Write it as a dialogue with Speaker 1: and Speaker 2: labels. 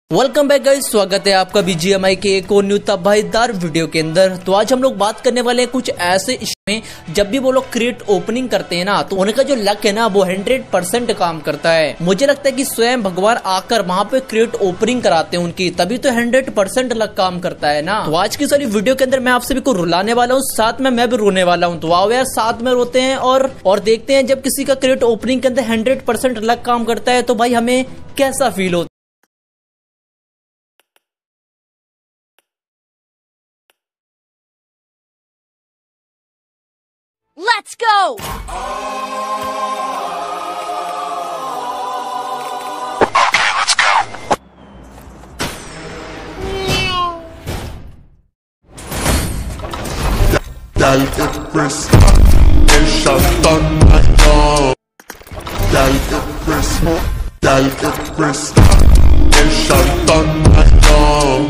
Speaker 1: Welcome back guys, स्वागत है आपका बीजीएमआई के एक और न्यू तबाहीदार वीडियो के अंदर। तो आज हम लोग बात करने वाले हैं कुछ ऐसे इसमें जब भी वो लोग क्रिएट ओपनिंग करते हैं ना, तो उनका जो लक है ना वो 100% काम करता है। मुझे लगता है कि स्वयं भगवान आकर वहाँ पे क्रिएट ओपनिंग कराते हैं उनकी, तभी तो 100% लक काम करता है ना। तो आज की सारी वीडियो के अंदर मैं आप सभी को रुलाने वाला हूँ, साथ में मैं भी रोने वाला हूँ। तो आओ यार साथ में रोते हैं और देखते हैं जब किसी का क्रिएट ओपनिंग के अंदर 100% लक काम करता है तो भाई हमें कैसा फील होता है।
Speaker 2: Let's go!
Speaker 3: Dal Chris, shot on my dog. Dal Chris, shot on my dog.